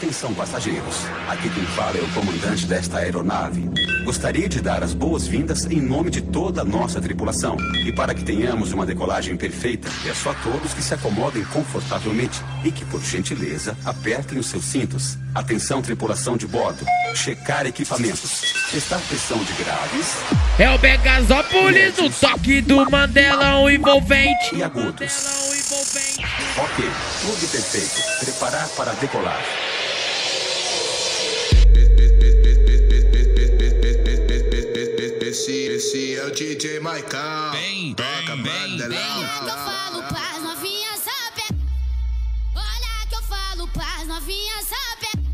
Atenção, passageiros. Aqui quem fala é o comandante desta aeronave. Gostaria de dar as boas-vindas em nome de toda a nossa tripulação. E para que tenhamos uma decolagem perfeita, peço a todos que se acomodem confortavelmente e que, por gentileza, apertem os seus cintos. Atenção, tripulação de bordo. Checar equipamentos. Testar pressão de graves. É o Megasópolis, o toque do Mandelão envolvente. E agudos. Ok, tudo perfeito. Preparar para decolar. Esse é o DJ Maicão. Toca Mandelão. Olha que eu falo pras novinhas saber. Olha que eu falo pras novinhas saber.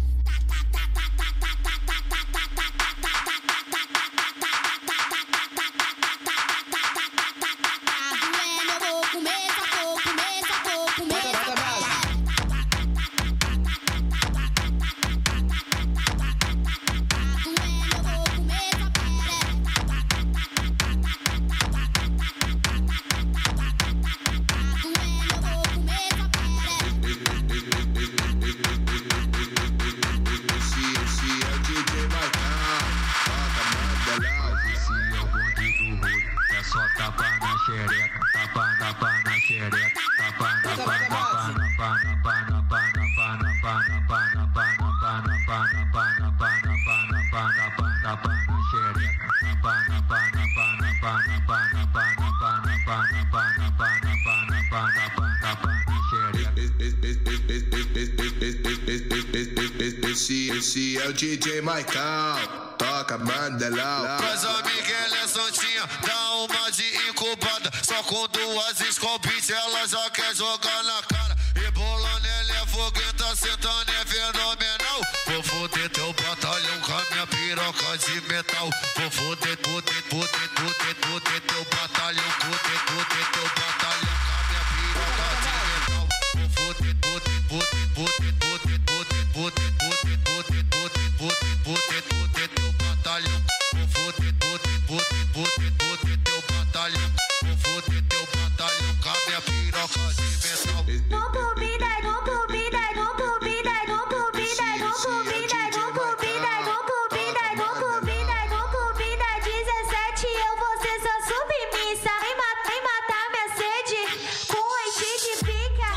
Esse é o DJ Maicão, toca Mandelão. Mas a Miguel é santinha, dá uma de incubada. Só com duas escopinhas ela já quer jogar na cara. Rebolando ela é fogueta, sentando é fenomenal. Vou foder teu batalhão com a minha piroca de metal. Vou foder teu batalhão, foder teu batalhão com a minha piroca de metal. Vou foder teu batalhão, vou foder teu batalhão, vou foder teu batalhão com a minha piroca de metal. Não duvida, não duvida, não duvida, não duvida, não duvida, não duvida, não duvida, não duvida, não duvida. 17 eu vou ser sua submissa. Vem matar minha sede com enchi de pica.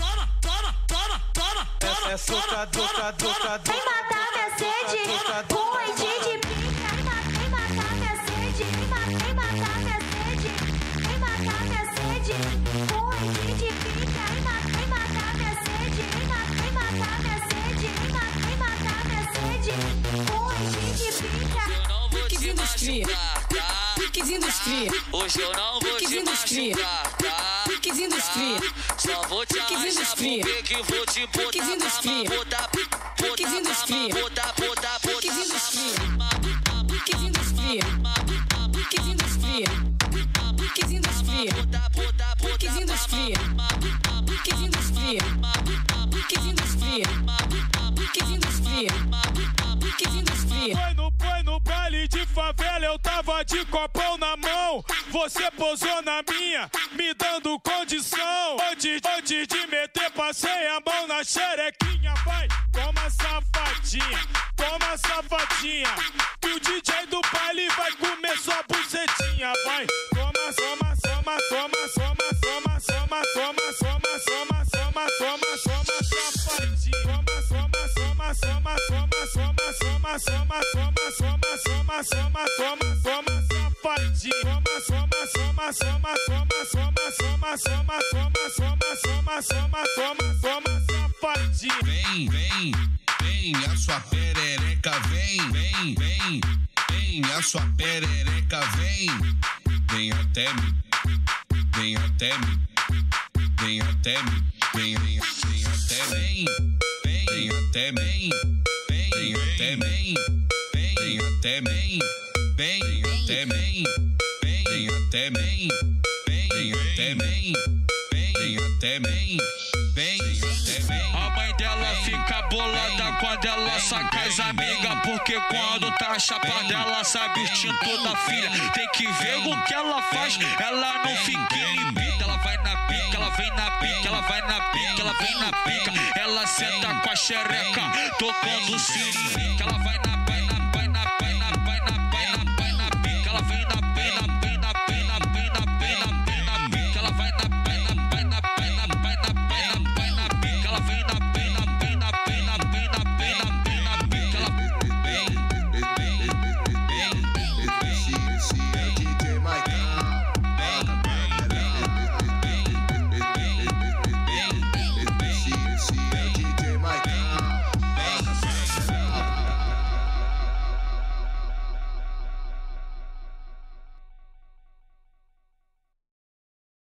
É soca, doca, doca, doca. Vem matar minha sede com enchi de pica. Vem matar minha sede, vem matar minha sede, vem matar minha sede com enchi de pica. Vem matar minha sede, vem matar minha sede, vem matar minha sede com enchi de pica. Piques industria, piques industria. Hoje eu não vou te machucar, tá? Piques industria, só vou te arranjar porque que vou te botar na mão, botar piques industria, botar piques industria, piques industria, piques industria, piques industria, piques industria, piques industria, piques industria, piques industria, piques industria. Foi no baile de favela, eu tava de copão na mão. Você posou na minha, me dando condição. Antes de meter, passei a mão na xerequinha. Vai, toma safadinha, toma safadinha. Que o DJ do baile vai comer sua bucetinha. Vai, toma, toma, toma, toma, toma, toma, toma, toma, toma, toma, toma, toma, toma, safadinha. Toma, toma, toma, toma, toma, toma, toma, toma, toma, toma, toma, toma, toma, toma, safadinha. Toma, toma, toma, toma, toma, toma, toma, toma, toma, toma, toma, toma, toma, safadinha. Vem, a sua perereca vem, a sua perereca vem até mim, vem até mim, vem até mim, vem até mim, vem até mim, vem até mim, vem até mim, vem até mim, vem até mim, vem até mim, vem até mim, vem até mim. A mãe dela fica bolada quando ela saca as amigas, porque quando tá chapada ela sabe o instinto da filha. Tem que ver o que ela faz, ela não fica inibida. Ela vai na pica, ela vem na pica, ela vai na pica, ela vem na pica. Ela senta com a xereca, tocando o sininho, que ela vai na